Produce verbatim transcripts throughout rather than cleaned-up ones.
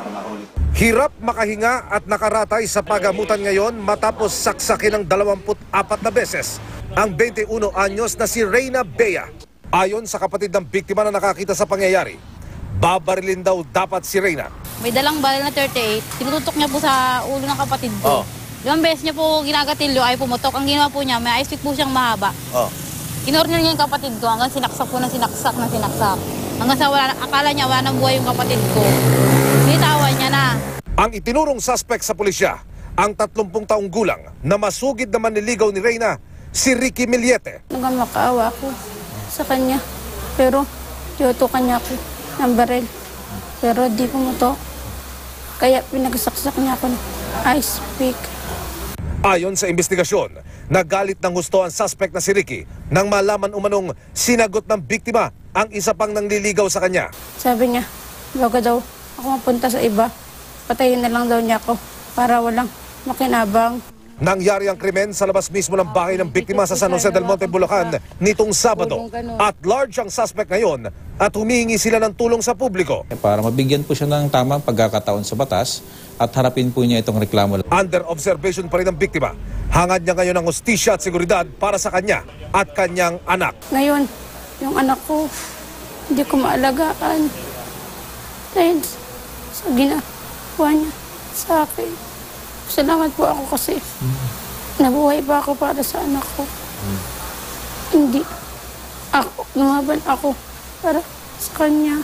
Hirap makahinga at nakaratay sa pagamutan ngayon matapos saksakin ng dalawampu't apat na beses ang twenty-one anyos na si Reyna Bea. Ayon sa kapatid ng biktima na nakakita sa pangyayari, babarilin daw dapat si Reyna. May dalang baril na thirty-eight, tinututok niya po sa ulo ng kapatid ko. Oh. Limang beses niya po ginagatilyo ay pumutok. Ang ginawa po niya, may ice pick po siyang mahaba. Oh. Kinorner niya yung kapatid ko hanggang sinaksak po na sinaksak na sinaksak. Hanggang sa wala, akala niya wala nang buhay yung kapatid ko. Binitawan niya na. Ang itinurong suspect sa pulisya, ang tatlumpung taong gulang na masugid na manliligaw ni Reyna, si Ricky Millete. Nagmakaawa ako sa kanya, pero tinutukan niya ako ng baril. Pero di pumutok. Kaya pinagsaksak niya ako ng ice pick. Ayon sa investigasyon, nagalit ng husto ang suspect na si Ricky nang malaman umanong sinagot ng biktima ang isa pang nangliligaw sa kanya. Sabi niya, bago daw ako mapunta sa iba, patayin na lang daw niya ako para walang makinabang. Nangyari ang krimen sa labas mismo ng bahay ng biktima sa San Jose del Monte, Bulacan nitong Sabado. At large ang suspect ngayon at humihingi sila ng tulong sa publiko. Para mabigyan po siya ng tamang pagkakataon sa batas at harapin po niya itong reklamo. Under observation pa rin ang biktima. Hangad niya ngayon ng hustisya at seguridad para sa kanya at kanyang anak. Ngayon, yung anak ko, hindi ko maalagaan. Dahil sa ginagawa niya sa akin. Salamat po ako kasi nabuhay pa ako para sa anak ko. Hmm. Hindi ako, lumaban ako para sa kanya.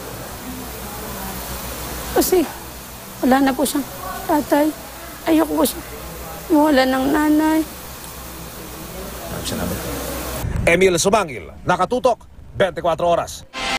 Kasi wala na po siyang tatay. Ayoko po siya wala ng nanay. Emil Sumangil, nakatutok, twenty-four oras.